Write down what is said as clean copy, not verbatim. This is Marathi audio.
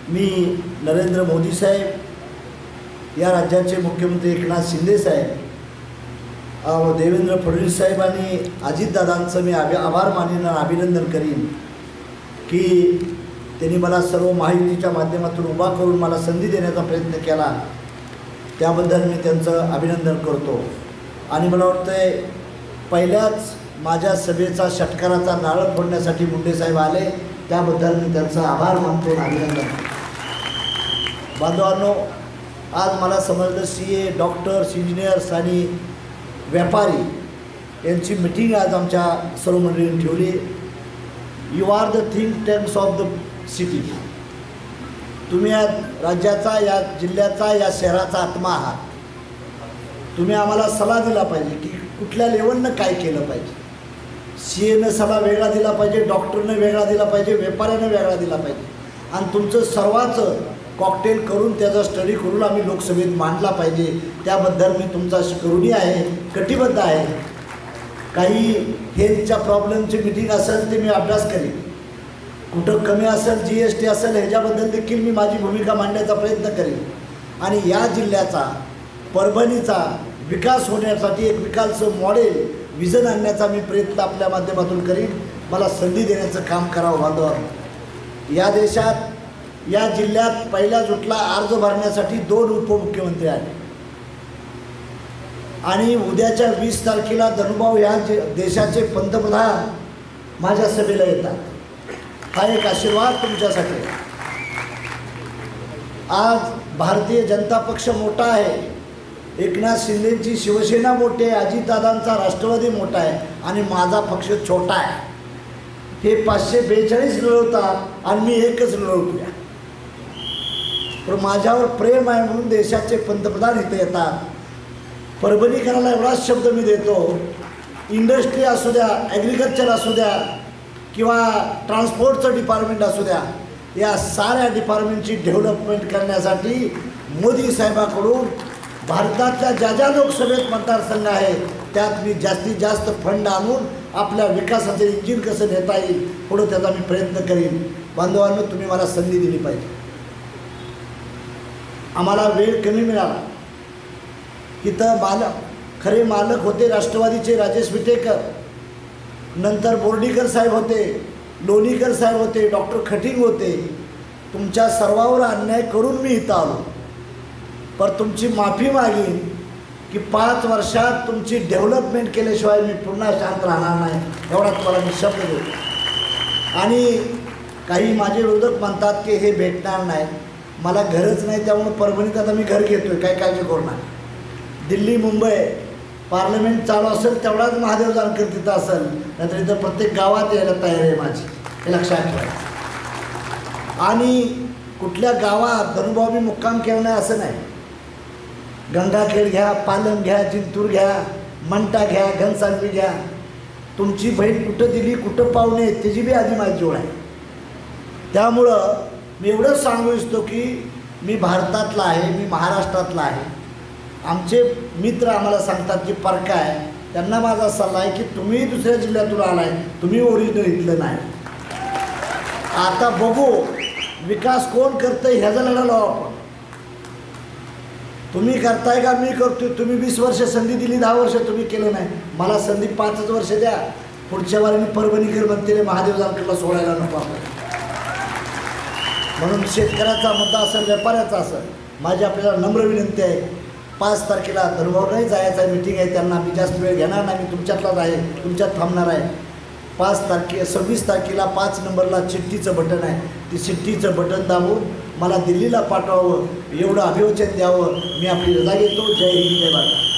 मी नरेंद्र मोदी साहेब, या राज्याचे मुख्यमंत्री एकनाथ शिंदे साहेब, देवेंद्र फडणवीस साहेब आणि अजितदादांचं मी आभार मानेन, अभिनंदन करीन की त्यांनी मला सर्व माहितीच्या माध्यमातून उभा करून मला संधी देण्याचा प्रयत्न केला. त्याबद्दल मी त्यांचं अभिनंदन करतो. आणि मला वाटतंय पहिल्याच माझ्या सभेचा षटकाराचा नारळ फोडण्यासाठी मुंडे साहेब आले, त्याबद्दल मी त्यांचा आभार मानतो, अभिनंदन. बांधवांनो, आज मला समजलं CA, डॉक्टर्स, इंजिनियर्स आणि व्यापारी यांची मिटिंग आज आमच्या सर्व मंडळींनी ठेवली. You are the think tanks of the city. तुम्ही या राज्याचा, या जिल्ह्याचा, या शहराचा आत्मा आहात. तुम्ही आम्हाला सल्ला दिला पाहिजे की कुठल्या लेवलनं काय केलं पाहिजे. CAनं सल्ला वेगळा दिला पाहिजे, डॉक्टरनं वेगळा दिला पाहिजे, व्यापाऱ्यानं वेगळा दिला पाहिजे, आणि तुमचं सर्वांचं कॉकटेल करून त्याचा स्टडी करून आम्ही लोकसभेत मांडला पाहिजे. त्याबद्दल मी तुमचा ऋणी आहे, कटिबद्ध आहे. काही हेल्थच्या प्रॉब्लेमची मिटिंग असेल ते मी अभ्यास करेन, कुठं कमी असेल, GST असेल, ह्याच्याबद्दल देखील मी माझी भूमिका मांडण्याचा प्रयत्न करेन. आणि या जिल्ह्याचा, परभणीचा विकास होण्यासाठी एक विकासचं मॉडेल, विजन आणण्याचा मी प्रयत्न आपल्या माध्यमातून करीन. मला संधी देण्याचं काम करावं. बांधव, या देशात, या जिल्ह्यात पहिल्या जुटला अर्ज भरण्यासाठी 2 उपमुख्यमंत्री आले, आणि उद्याच्या 20 तारखेला धनुभाऊ या देशाचे पंतप्रधान माझ्या सभेला येतात. हा एक आशीर्वाद तुमच्यासाठी. आज भारतीय जनता पक्ष मोठा आहे, एकनाथ शिंदेची शिवसेना मोठी आहे, अजितदादांचा राष्ट्रवादी मोठा आहे, आणि माझा पक्ष छोटा आहे. हे 542 लढवतात आणि मी एकच लढवतो. पण माझ्यावर प्रेम आहे म्हणून देशाचे पंतप्रधान इथे येतात. परभणीकरांना एवढाच शब्द मी देतो, इंडस्ट्री असू द्या, ॲग्रिकल्चर असू द्या, किंवा ट्रान्सपोर्टचं डिपार्टमेंट असू द्या, या साऱ्या डिपार्टमेंटची डेव्हलपमेंट करण्यासाठी मोदी साहेबाकडून भारतातल्या ज्या लोकसभेत मतदारसंघ आहेत त्यात मी जास्तीत जास्त फंड आणून आपल्या विकासाचे इंजिन कसं नेता येईल पुढं त्याचा मी प्रयत्न करीन. बांधवांनो, तुम्ही मला संधी दिली पाहिजे. आम्हाला वेळ कमी मिळाला. इथं खरे मालक होते राष्ट्रवादीचे राजेश विटेकर, नंतर बोर्डीकर साहेब होते, लोणीकर साहेब होते, डॉक्टर खटिंग होते. तुमच्या सर्वांवर अन्याय करून मी इथं आलो. पर तुमची माफी मागीन की 5 वर्षात तुमची डेव्हलपमेंट केल्याशिवाय मी पुन्हा शांत राहणार नाही, एवढा तुम्हाला मी शब्द देतो. आणि काही माझे विरोधक म्हणतात की हे भेटणार नाही, मला घरच नाही, त्यामुळे परभणीत आता मी घर घेतो आहे, काय काळजी करू नका. दिल्ली, मुंबई पार्लमेंट चालू असेल तेवढाच महादेव जानकर तिथं असेल, नाहीतर इथं प्रत्येक गावात यायला तयार आहे माझी, हे लक्षात ठेवा. आणि कुठल्या गावात धनुभाऊ मी मुक्काम केला नाही असं नाही. गंगाखेड घ्या, पालम घ्या, जिंतूर घ्या, मंटा घ्या, घनसावंगी घ्या, तुमची बहीण कुठं दिली, कुठं पाहुणे, त्याची बी आधी माझी जोड आहे. त्यामुळं मी एवढंच सांगू इच्छितो की मी भारतातला आहे, मी महाराष्ट्रातला आहे. आमचे मित्र आम्हाला सांगतात की परका आहे, त्यांना माझा सल्ला आहे की तुम्ही दुसऱ्या जिल्ह्यातून आला आहे, तुम्ही ओरिजिनल इथलं नाही. आता बघू विकास कोण करतं ह्याचा लढा लावू आपण. तुम्ही करताय का मी करतोय. तुम्ही 20 वर्ष संधी दिली, 10 वर्ष तुम्ही केलं नाही. मला संधी 5च वर्ष द्या. पुढच्या वारी मी परभणीकर म्हणते महादेव जानकरला सोडायला नको आपण. म्हणून शेतकऱ्याचा मुद्दा असेल, व्यापाऱ्याचा असेल, माझी आपल्याला नम्र विनंती आहे, 5 तारखेला धनुभाऊ नाही जायचं आहे, मिटिंग आहे त्यांना. मी जास्त वेळ घेणार नाही, मी तुमच्यातलाच आहे, तुमच्यात थांबणार आहे. 26 तारखेला 5 नंबरला चिठ्ठीचं बटन आहे, ती चिठ्ठीचं बटन दाबून मला दिल्लीला पाठवावं, एवढं अभिवचन द्यावं. मी आपली रजा घेतो. जय हिंद, जय भारत.